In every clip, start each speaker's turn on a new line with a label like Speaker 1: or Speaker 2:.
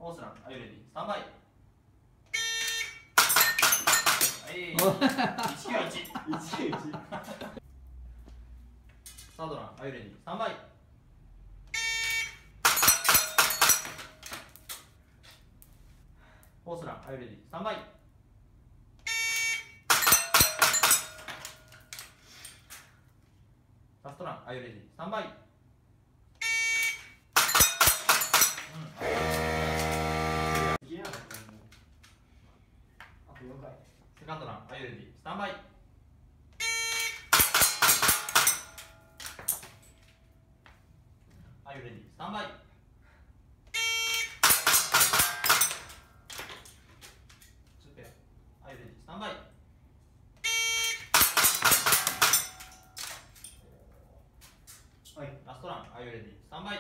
Speaker 1: ホースラン、are you ready? スタンバイ。はい、191。サードラン、are you ready? スタンバイ。ホースラン、are you ready? スタンバイ。ラストラン、are you ready? スタンバイ。セカンドラン、are you ready? スタンバイ。are you ready? スタンバイ。are you ready? スタンバイ。はい、ラストラン、are you ready? スタンバイ。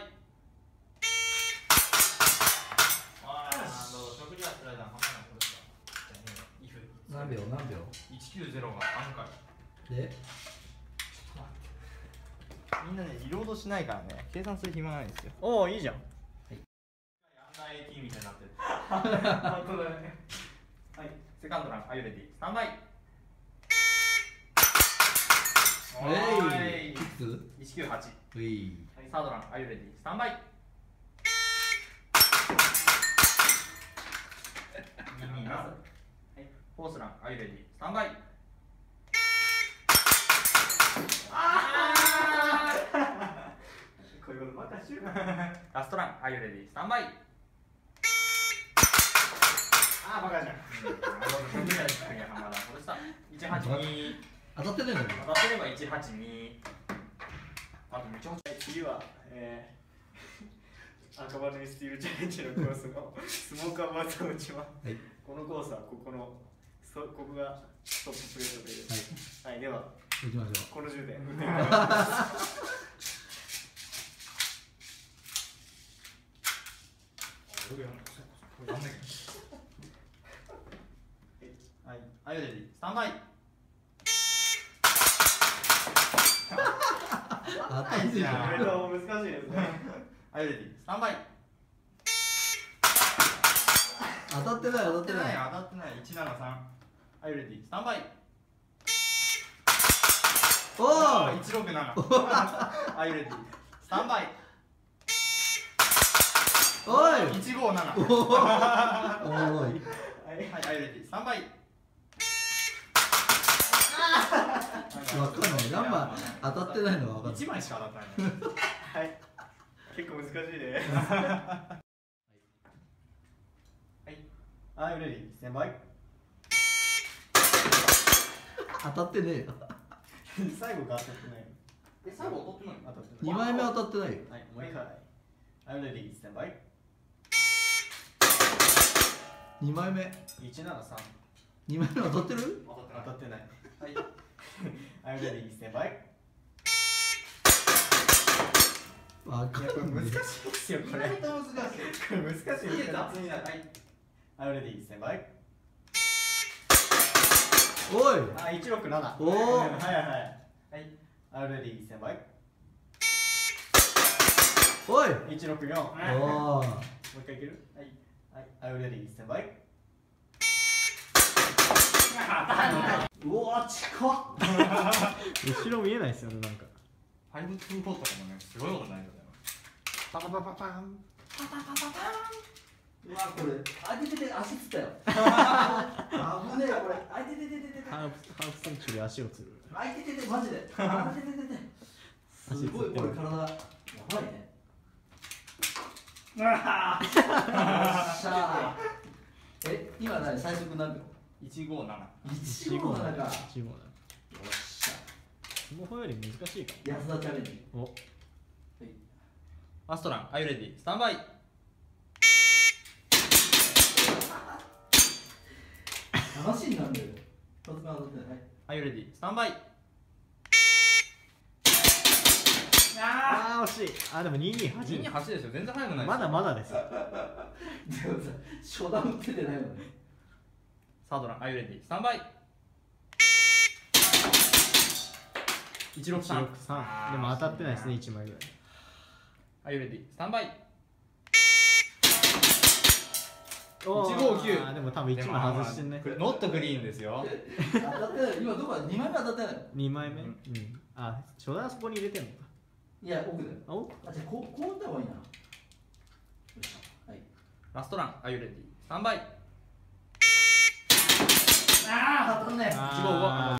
Speaker 1: 食事はスライダー、ハンマーのこれか。
Speaker 2: 何秒何秒
Speaker 1: ?190 が3回。
Speaker 2: で
Speaker 3: みんなね、リロードしないからね、計算する暇ないんですよ。
Speaker 4: おお、いいじゃん。
Speaker 1: アンダー18みたいになってる。
Speaker 3: 本当だね。
Speaker 1: はい、セカンドラン、are you ready? スタンバイ。
Speaker 2: いくつ
Speaker 1: 198。
Speaker 2: うい
Speaker 1: はい、サードラン、are you ready? スタンバイ。227。はい、フォースラン、are you ready? スタンバイ。
Speaker 3: こういうことばっかしる。
Speaker 1: ラストラン、are you ready? スタンバイ。
Speaker 3: バカじゃん。
Speaker 1: 182。
Speaker 2: 当たってないの
Speaker 1: 当たってれば182。あとめちゃくちゃ。
Speaker 3: 次は、赤羽スティールチャレンジのコースのスモーカーバートを打ちます。
Speaker 2: はい、
Speaker 3: このコースはここがトッププレートです。はい、では
Speaker 2: 行きましょ
Speaker 3: この10で打ってみます。
Speaker 1: はい、are you ready? スタンバイ。
Speaker 2: 当たってるじゃん。
Speaker 3: 難しいですね。
Speaker 1: are you ready? スタンバイ。
Speaker 2: 当たってない当たってない。
Speaker 1: 当たってない。173。are you ready? スタンバイ。
Speaker 2: おお
Speaker 1: 167。are you ready? スタンバイ。
Speaker 2: おい
Speaker 1: 157。
Speaker 2: おい
Speaker 1: はい、are you ready? スタンバイ。
Speaker 2: わかんない。ナンバー当たってないのはわかんない。
Speaker 1: 1枚しか当たってない。
Speaker 3: はい、結構難しいです。はい、ready? スタンバイ。
Speaker 2: 当たってねえよ。
Speaker 3: 最後が当たってない。
Speaker 1: 最後当たってない。
Speaker 3: 当たってない。
Speaker 2: 2枚目当たってないよ。
Speaker 3: はい、もう一回。はい、ready? スタンバイ。
Speaker 2: 2枚目
Speaker 3: 173。
Speaker 2: 2枚目当たってる？
Speaker 1: 当たってない。
Speaker 3: 当たってない。
Speaker 1: はい。
Speaker 3: はい、ready? スタンバイ。
Speaker 2: わかんない。
Speaker 3: 難しいですよ、これ。
Speaker 1: 意外と難しい。
Speaker 3: これ難しいですよ。
Speaker 1: 雑になる。はい。
Speaker 3: はい、ready? スタンバイ。
Speaker 2: おい
Speaker 3: 167。
Speaker 2: おお
Speaker 3: はいはい。はい、ready? スタンバイ。
Speaker 2: おい
Speaker 3: 164。
Speaker 2: お
Speaker 3: もう
Speaker 2: お
Speaker 3: 一回いける？はい。はい、ready? スタンバイ。
Speaker 2: うわ近っ。
Speaker 4: 後ろ見えないですよね、なんか。
Speaker 1: 5-2-4とかもね、すごいことないんだよ。
Speaker 4: パパパパパン。
Speaker 2: うわこれあててて足つったよ。危ねえこれ。あてててててて。
Speaker 4: ハーフセンチュリー足をつる。
Speaker 2: あいてててマジで。あてててて。すごいこれ体やばいね。よっしゃー。今何最速何秒
Speaker 1: 157。
Speaker 2: 157か。よっしゃ。
Speaker 4: スマホより難しいか
Speaker 2: 安田チャレンジ。
Speaker 4: も。
Speaker 1: アストラン、are you ready? スタンバイ。
Speaker 2: 話になるよ。突然当たってない。
Speaker 1: are you ready? スタンバイ。
Speaker 4: ああ、惜しい。あ、でも228。
Speaker 1: 228ですよ。全然速くないですよ。
Speaker 4: まだまだですよ。
Speaker 2: でもさ、初段打ててないもんね。
Speaker 1: サードラン、are you ready? スタンバイ。163。
Speaker 4: 163。でも当たってないですね、1枚ぐらい。
Speaker 1: are you ready? スタンバイ。
Speaker 4: おー
Speaker 1: 159
Speaker 4: あーでも多分1枚外してんね。
Speaker 1: ノットグリーンですよ。
Speaker 2: 当たってない今どこだ2枚目当たってないの
Speaker 4: 2枚目。
Speaker 1: う
Speaker 4: うんん。あ、初段そこに入れてんのか。
Speaker 2: いや奥だよ
Speaker 4: あ、お
Speaker 2: あじゃあこう打った方がいいなよいしょはい
Speaker 1: ラストラン、あゆレディ。3倍。
Speaker 2: ああ当たんね
Speaker 1: 155